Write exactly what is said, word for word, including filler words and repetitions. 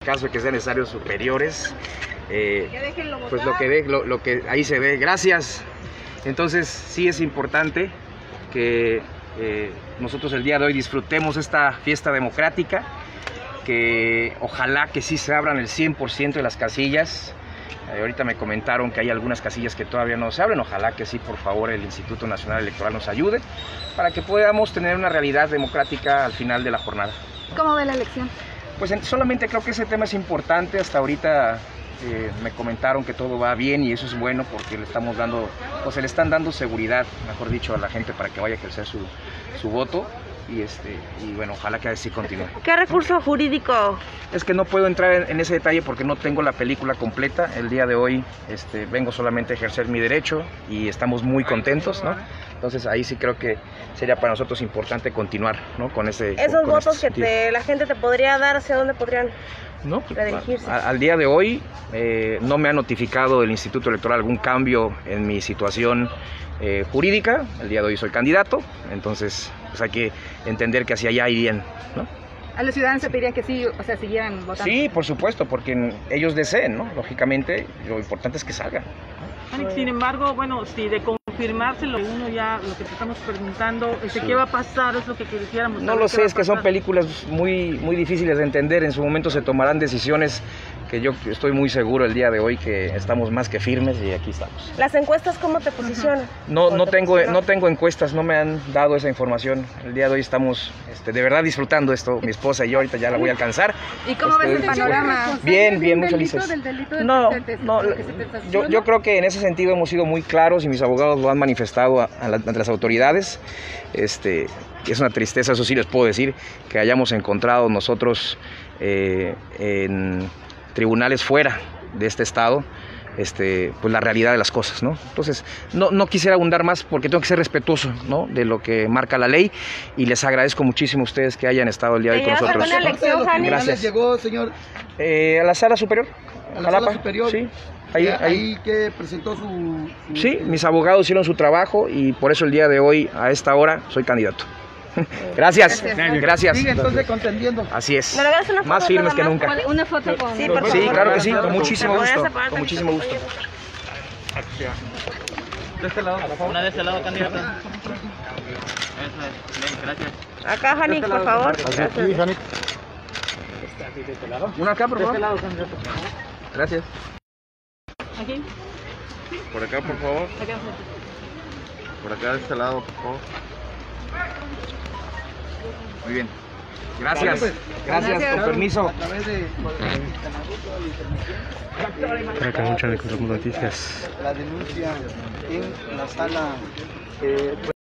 caso de que sean necesarios superiores, eh, pues lo que, ve, lo, lo que ahí se ve. Gracias. Entonces sí es importante que eh, nosotros el día de hoy disfrutemos esta fiesta democrática, que ojalá que sí se abran el cien por ciento de las casillas. Eh, ahorita me comentaron que hay algunas casillas que todavía no se abren, ojalá que sí, por favor, el Instituto Nacional Electoral nos ayude para que podamos tener una realidad democrática al final de la jornada. ¿Cómo ve la elección? Pues en, solamente creo que ese tema es importante. Hasta ahorita eh, me comentaron que todo va bien y eso es bueno porque le estamos dando, o se le están dando seguridad, mejor dicho, a la gente para que vaya a ejercer su, su voto. Y, este, y bueno, ojalá que así continúe. ¿Qué recurso jurídico? Es que no puedo entrar en, en ese detalle porque no tengo la película completa. El día de hoy este, vengo solamente a ejercer mi derecho y estamos muy contentos, ¿no? Entonces ahí sí creo que sería para nosotros importante continuar, ¿no? Con ese Esos con, con votos este que te, la gente te podría dar, ¿hacia dónde podrían ¿no? redirigirse? A, al día de hoy eh, no me ha notificado el Instituto Electoral algún cambio en mi situación eh, jurídica. El día de hoy soy candidato, entonces pues hay que entender que hacia allá irían, ¿no? A los ciudadanos se pediría que sí, o sea, siguieran votando. Sí, por supuesto, porque ellos deseen, ¿no? Lógicamente, lo importante es que salgan. Alex, sin embargo, bueno, si de confirmarse lo uno ya, lo que te estamos preguntando, este, sí. ¿Qué va a pasar? Es lo que quisiéramos saber. No lo sé, es que son películas muy, muy difíciles de entender. En su momento se tomarán decisiones que yo estoy muy seguro el día de hoy que estamos más que firmes y aquí estamos. ¿Las encuestas cómo te posicionan? No, no tengo, no tengo encuestas, no me han dado esa información. El día de hoy estamos este, de verdad disfrutando esto, mi esposa y yo, ahorita ya la voy a alcanzar. ¿Y cómo ves el panorama? Bien, bien, muy felices. No, no, yo, yo creo que en ese sentido hemos sido muy claros y mis abogados lo han manifestado a, a la, ante las autoridades. Este, es una tristeza, eso sí les puedo decir, que hayamos encontrado nosotros eh, en tribunales fuera de este estado, este, pues la realidad de las cosas, ¿no? Entonces, no, no quisiera abundar más porque tengo que ser respetuoso, ¿no? De lo que marca la ley y les agradezco muchísimo a ustedes que hayan estado el día de hoy con nosotros. ¿A buena elección, Jani? Gracias. ¿Llegó, señor? Eh, a la sala superior. ¿A la sala superior? Sí. Ahí, ahí, ahí que presentó su, su... Sí, mis abogados hicieron su trabajo y por eso el día de hoy, a esta hora, soy candidato. Gracias, gracias. gracias. Sigue entonces contendiendo. Así es. ¿Me regalas una foto? Más firmes que nunca. Una foto con... Sí, por sí, favor. claro que sí, con muchísimo gusto. Con muchísimo gusto. De este lado, una de este lado, candidato. Eso es, bien, gracias. Acá, Jani, por favor. Gracias. Sí, Jani. Una acá, por favor. De este lado, candidato. Gracias. ¿Aquí? Por acá, por favor. Acá. Por acá, de este lado, por favor. Muy bien. Gracias. Gracias, Gracias. con permiso. A través de... Para que muchas de Noticias. La denuncia en la sala... Eh,